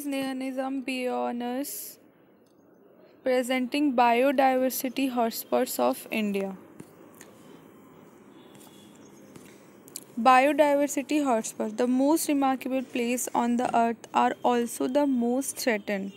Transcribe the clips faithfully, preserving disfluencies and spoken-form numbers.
Neha Nizam Pioneers presenting biodiversity hotspots of India. Biodiversity hotspots, the most remarkable place on the earth, are also the most threatened.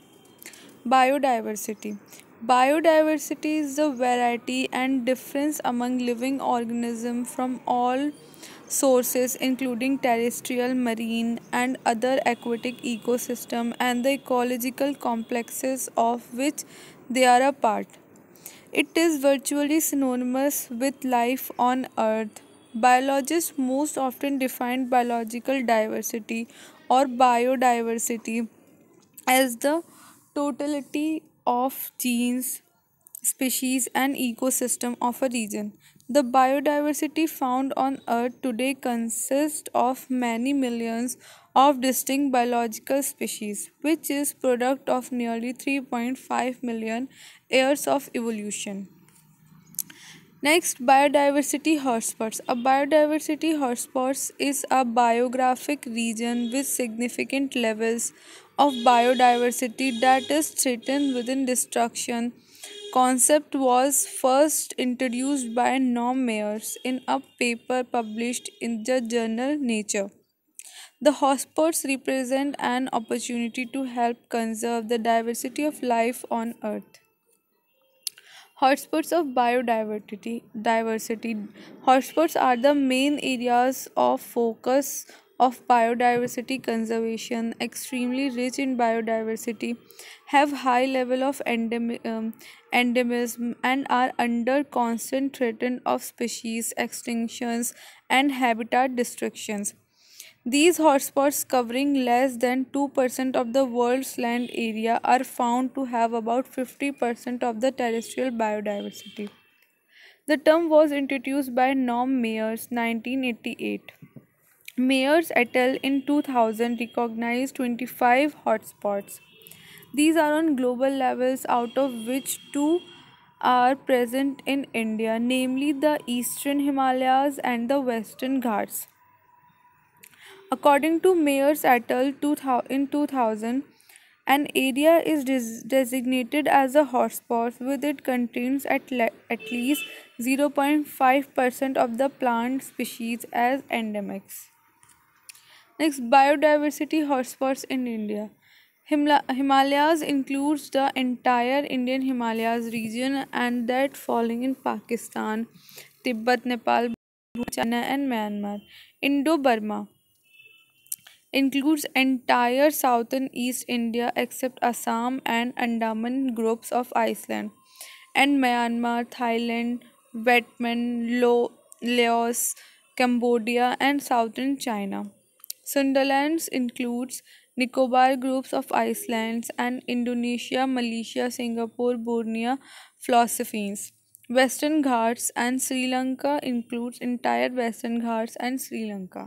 Biodiversity. Biodiversity is the variety and difference among living organisms from all sources including terrestrial, marine and other aquatic ecosystem and the ecological complexes of which they are a part. It is virtually synonymous with life on earth. Biologists most often define biological diversity or biodiversity as the totality of genes, species, and ecosystem of a region. The biodiversity found on Earth today consists of many millions of distinct biological species, which is product of nearly three point five million years of evolution. Next, biodiversity hotspots. A biodiversity hotspot is a biographic region with significant levels of biodiversity that is threatened within destruction. Concept was first introduced by Norm Mayers in a paper published in the journal Nature. The hotspots represent an opportunity to help conserve the diversity of life on Earth. Hotspots of biodiversity diversity. Hotspots are the main areas of focus of biodiversity conservation, extremely rich in biodiversity, have high level of endem- um, endemism and are under constant threat of species extinctions and habitat destructions. These hotspots, covering less than two percent of the world's land area, are found to have about fifty percent of the terrestrial biodiversity. The term was introduced by Norm Mayers nineteen eighty-eight. Mayers et al. In two thousand recognized twenty-five hotspots. These are on global levels, out of which two are present in India, namely the Eastern Himalayas and the Western Ghats. According to Mayors et al. In two thousand, an area is des- designated as a hotspot with it contains at, le- at least zero point five percent of the plant species as endemics. Next, biodiversity hotspots in India. Himla- Himalayas includes the entire Indian Himalayas region and that falling in Pakistan, Tibet, Nepal, China and Myanmar. Indo-Burma includes entire southern East India except Assam and Andaman groups of Iceland, and Myanmar, Thailand, Vietnam, Lo- Laos, Cambodia, and southern China. Sundalands includes Nicobar groups of islands and Indonesia, Malaysia, Singapore, Borneo, Philippines. Western Ghats and Sri Lanka includes entire Western Ghats and Sri Lanka.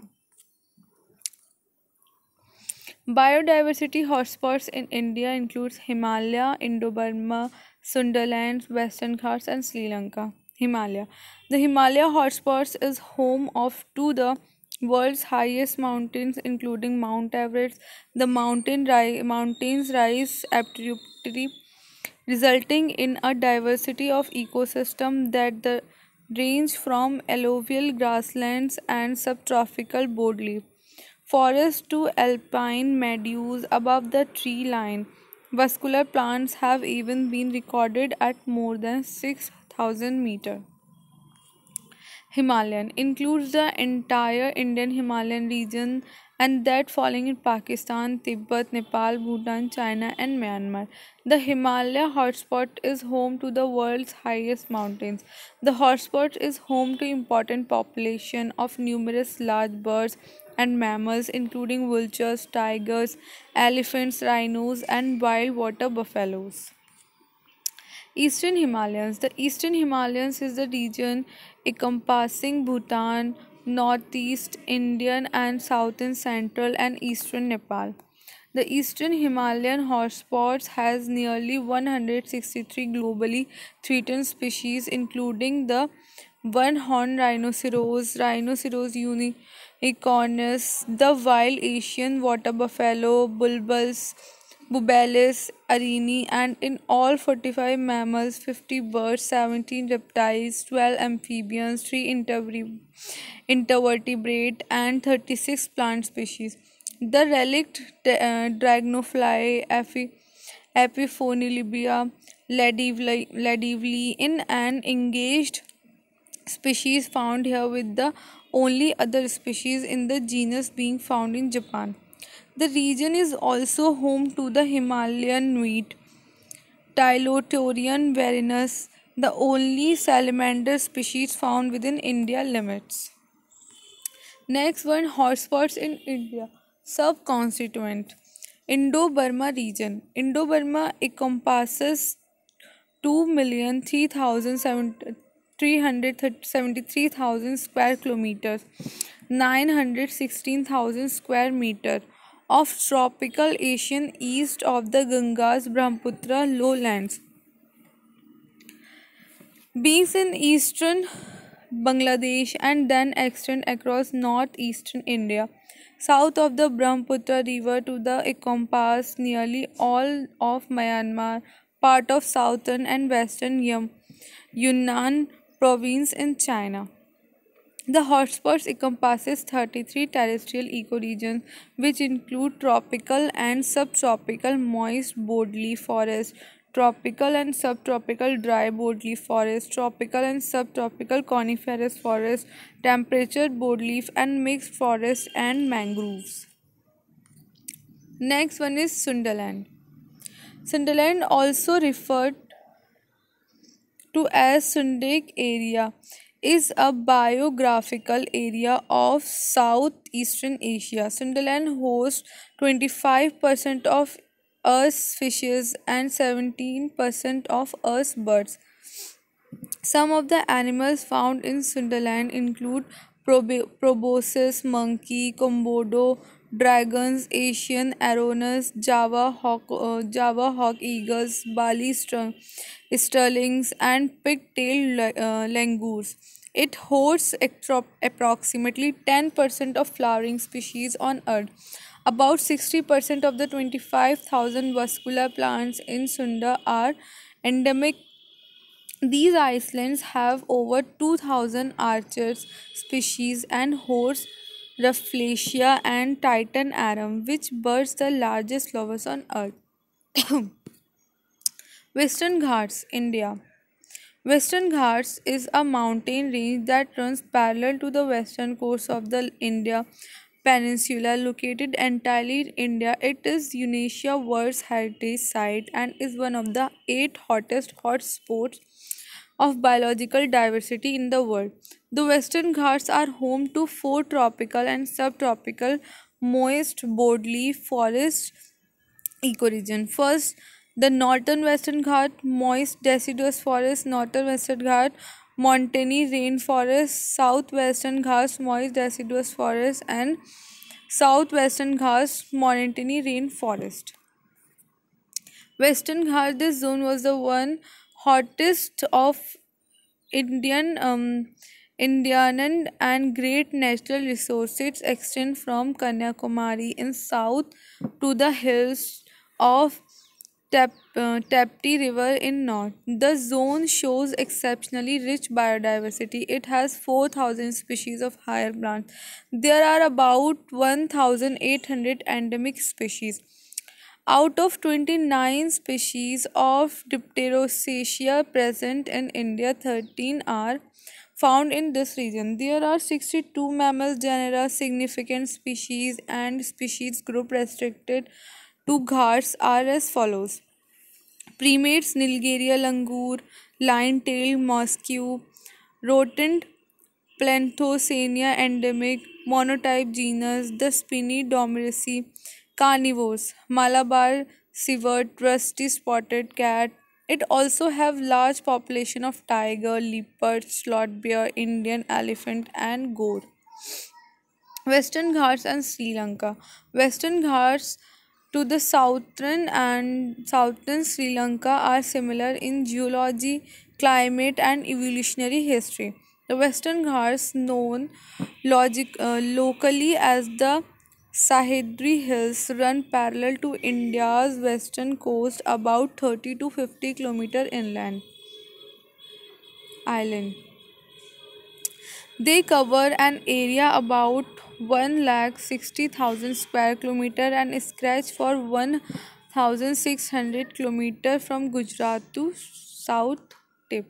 Biodiversity hotspots in India includes Himalaya, Indo-Burma, Sundaland, Western Ghats and Sri Lanka. Himalaya. The Himalaya hotspots is home of to the world's highest mountains including Mount Everest. The mountain ri- mountains rise abruptly resulting in a diversity of ecosystem that the range from alluvial grasslands and subtropical broadleaf forest to alpine meadows above the tree line. Vascular plants have even been recorded at more than six thousand meter. Himalayan includes the entire Indian Himalayan region and that falling in Pakistan, Tibet, Nepal, Bhutan, China, and Myanmar. The Himalaya hotspot is home to the world's highest mountains. The hotspot is home to important population of numerous large birds and mammals including vultures, tigers, elephants, rhinos, and wild water buffaloes. Eastern Himalayas. The Eastern Himalayas is the region encompassing Bhutan, northeast Indian and southern central and eastern Nepal. The Eastern Himalayan hotspots has nearly one hundred sixty-three globally threatened species including the one-horned rhinoceros, Rhinoceros uni- equus, the wild Asian water buffalo, bulbus, Bubalis, Arini, and in all forty-five mammals, fifty birds, seventeen reptiles, twelve amphibians, three intervri- intervertebrate, and thirty-six plant species. The relict uh, dragonfly, Ephi- Epiphonilibia ladivli, ladivli in an engaged species found here with the only other species in the genus being found in Japan. The region is also home to the Himalayan newt, Tylotorian varinus, the only salamander species found within India limits. Next one, hotspots in India. Subcontinent. Indo-Burma region. Indo-Burma encompasses two million three thousand three hundred seventy-three thousand square kilometers, nine hundred sixteen thousand square meter of tropical Asian east of the Ganges Brahmaputra lowlands. Beings in eastern Bangladesh and then extend across northeastern India. South of the Brahmaputra river to the encompass nearly all of Myanmar, part of southern and western Yam- Yunnan province in China. The hotspots encompasses thirty-three terrestrial ecoregions which include tropical and subtropical moist broadleaf forest, tropical and subtropical dry broadleaf forest, tropical and subtropical coniferous forest, temperate broadleaf and mixed forest and mangroves. Next one is Sundaland. Sundaland, also referred to as Sundak area, is a biographical area of southeastern Asia. Sundaland hosts twenty-five percent of Earth's fishes and seventeen percent of Earth's birds. Some of the animals found in Sundaland include prob- proboscis monkey, Komodo dragons, Asian aronas, Java hawk, uh, Java hawk eagles, Bali strung, sterlings, and pigtailed la- uh, langurs. It hosts actro- approximately ten percent of flowering species on Earth. About sixty percent of the twenty-five thousand vascular plants in Sunda are endemic. These islands have over two thousand archers species and host Rafflesia and Titan arum, which birds the largest flowers on earth. Western Ghats, India. Western Ghats is a mountain range that runs parallel to the western coast of the India Peninsula, located entirely in India. It is UNESCO World Heritage Site and is one of the eight hottest hotspots of biological diversity in the world. The Western Ghats are home to four tropical and subtropical moist broadleaf forest ecoregion. First, the northern Western Ghat, moist deciduous forest, northern Western Ghat, montane rainforest, southwestern Ghats, moist deciduous forest, and southwestern Ghats, montane rainforest. Western Ghat, this zone was the one hottest of Indian um, Indian and great natural resources extend from Kanyakumari in south to the hills of Tap, uh, Tapti River in north. The zone shows exceptionally rich biodiversity. It has four thousand species of higher plants. There are about one thousand eight hundred endemic species. Out of twenty-nine species of Dipterosacia present in India, thirteen are found in this region. There are sixty-two mammal genera, significant species, and species group restricted to Ghats are as follows: primates, Nilgiria langur, lion-tailed mosquito, rodent Planthocenia endemic, monotype genus, the spiny domirici, carnivores, Malabar civet, rusty spotted cat. It also have large population of tiger, leopard, sloth bear, Indian elephant, and goat. Western Ghats and Sri Lanka. Western Ghats to the southern and southern Sri Lanka are similar in geology, climate, and evolutionary history. The Western Ghats, known logic, uh, locally as the Sahyadri Hills, run parallel to India's western coast about thirty to fifty kilometers inland. Island. They cover an area about one lakh sixty thousand square kilometer and stretch for one thousand six hundred kilometer from Gujarat to South Tip.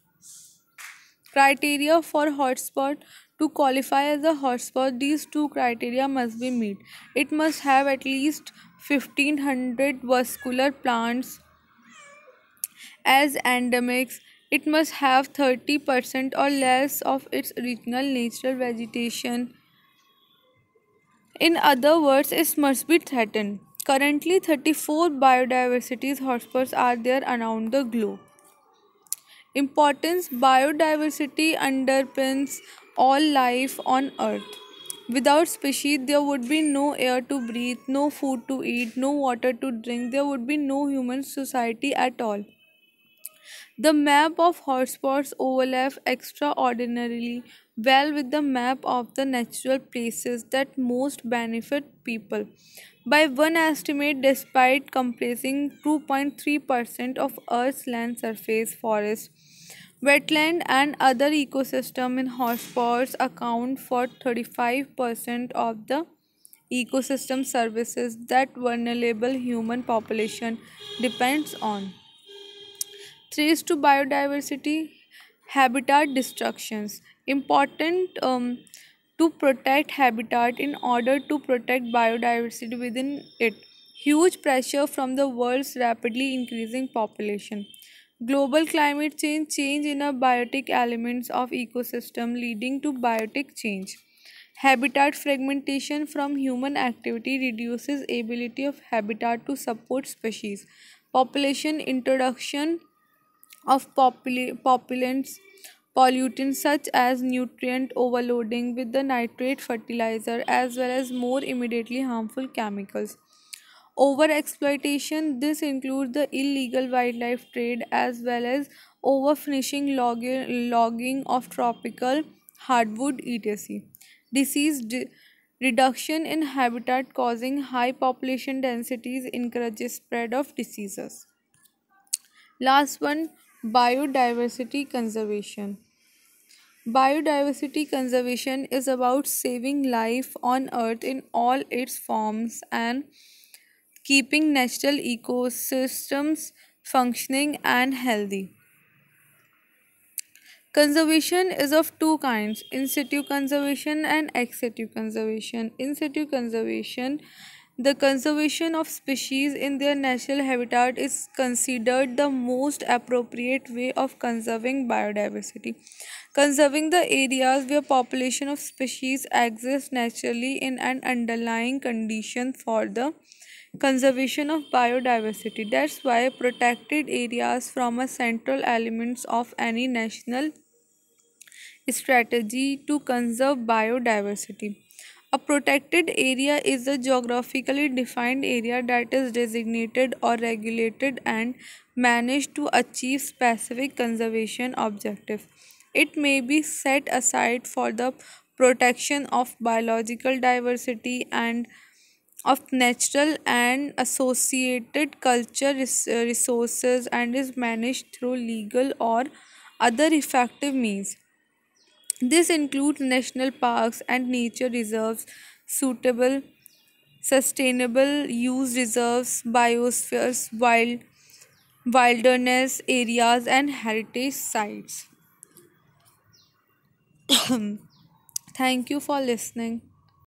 Criteria for hotspot. To qualify as a hotspot, these two criteria must be met. It must have at least fifteen hundred vascular plants as endemics. It must have thirty percent or less of its original natural vegetation. In other words, it must be threatened. Currently, thirty-four biodiversity hotspots are there around the globe. Importance. Biodiversity underpins all life on earth. Without species, there would be no air to breathe, no food to eat, no water to drink, there would be no human society at all. The map of hotspots overlaps extraordinarily well with the map of the natural places that most benefit people. By one estimate, despite comprising two point three percent of Earth's land surface, forests, wetland and other ecosystem in hotspots account for thirty-five percent of the ecosystem services that vulnerable human population depends on. Threats to biodiversity, habitat destructions. Important um, to protect habitat in order to protect biodiversity within it. Huge pressure from the world's rapidly increasing population. Global climate change, change in a biotic elements of ecosystem leading to biotic change. Habitat fragmentation from human activity reduces ability of habitat to support species. Population introduction of popula- populants pollutants such as nutrient overloading with the nitrate fertilizer as well as more immediately harmful chemicals. Overexploitation. This includes the illegal wildlife trade as well as overfishing, logging, logging of tropical hardwood, et cetera. Disease di- reduction in habitat causing high population densities encourages spread of diseases. Last one, biodiversity conservation. Biodiversity conservation is about saving life on earth in all its forms and keeping natural ecosystems functioning and healthy. Conservation is of two kinds, in situ conservation and ex situ conservation. In situ conservation, the conservation of species in their natural habitat is considered the most appropriate way of conserving biodiversity. Conserving the areas where population of species exist naturally in an underlying condition for the conservation of biodiversity. That's why protected areas from a central elements of any national strategy to conserve biodiversity. A protected area is a geographically defined area that is designated or regulated and managed to achieve specific conservation objectives. It may be set aside for the protection of biological diversity and of natural and associated culture res- uh, resources and is managed through legal or other effective means. This includes national parks and nature reserves, suitable sustainable use reserves, biospheres, wild wilderness areas and heritage sites. Thank you for listening.